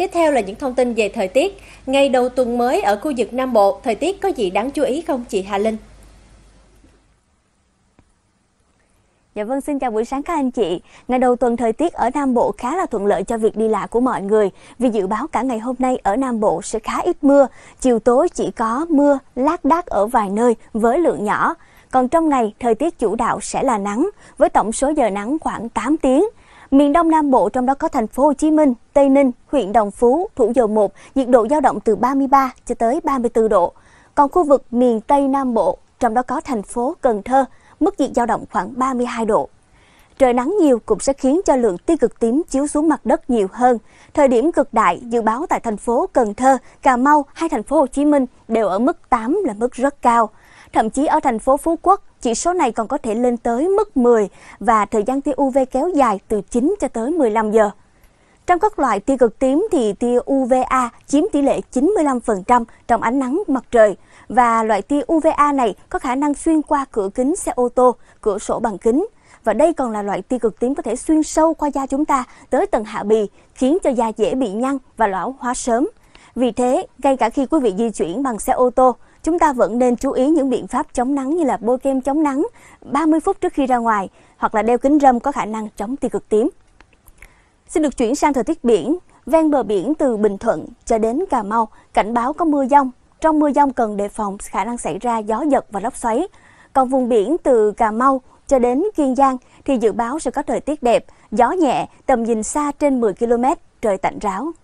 Tiếp theo là những thông tin về thời tiết. Ngày đầu tuần mới ở khu vực Nam Bộ, thời tiết có gì đáng chú ý không chị Hà Linh? Dạ vâng, xin chào buổi sáng các anh chị. Ngày đầu tuần thời tiết ở Nam Bộ khá là thuận lợi cho việc đi lại của mọi người. Vì dự báo cả ngày hôm nay ở Nam Bộ sẽ khá ít mưa, chiều tối chỉ có mưa lác đác ở vài nơi với lượng nhỏ. Còn trong ngày, thời tiết chủ đạo sẽ là nắng, với tổng số giờ nắng khoảng 8 tiếng. Miền Đông Nam Bộ trong đó có thành phố Hồ Chí Minh, Tây Ninh, huyện Đồng Phú, Thủ Dầu Một, nhiệt độ dao động từ 33 cho tới 34 độ. Còn khu vực miền Tây Nam Bộ, trong đó có thành phố Cần Thơ, mức nhiệt dao động khoảng 32 độ. Trời nắng nhiều cũng sẽ khiến cho lượng tia cực tím chiếu xuống mặt đất nhiều hơn. Thời điểm cực đại dự báo tại thành phố Cần Thơ, Cà Mau hay thành phố Hồ Chí Minh đều ở mức 8 là mức rất cao. Thậm chí ở thành phố Phú Quốc, chỉ số này còn có thể lên tới mức 10 và thời gian tia UV kéo dài từ 9 cho tới 15 giờ. Trong các loại tia cực tím thì tia UVA chiếm tỷ lệ 95% trong ánh nắng mặt trời. Và loại tia UVA này có khả năng xuyên qua cửa kính xe ô tô, cửa sổ bằng kính. Và đây còn là loại tia cực tím có thể xuyên sâu qua da chúng ta tới tầng hạ bì, khiến cho da dễ bị nhăn và lão hóa sớm. Vì thế, ngay cả khi quý vị di chuyển bằng xe ô tô, chúng ta vẫn nên chú ý những biện pháp chống nắng như là bôi kem chống nắng 30 phút trước khi ra ngoài hoặc là đeo kính râm có khả năng chống tia cực tím. Xin được chuyển sang thời tiết biển. Ven bờ biển từ Bình Thuận cho đến Cà Mau, cảnh báo có mưa dông. Trong mưa dông cần đề phòng khả năng xảy ra gió giật và lốc xoáy. Còn vùng biển từ Cà Mau cho đến Kiên Giang thì dự báo sẽ có thời tiết đẹp, gió nhẹ, tầm nhìn xa trên 10 km, trời tạnh ráo.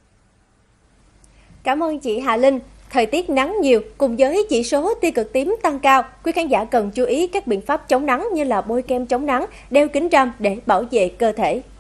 Cảm ơn chị Hà Linh. Thời tiết nắng nhiều cùng với chỉ số tia cực tím tăng cao, quý khán giả cần chú ý các biện pháp chống nắng như là bôi kem chống nắng, đeo kính râm để bảo vệ cơ thể.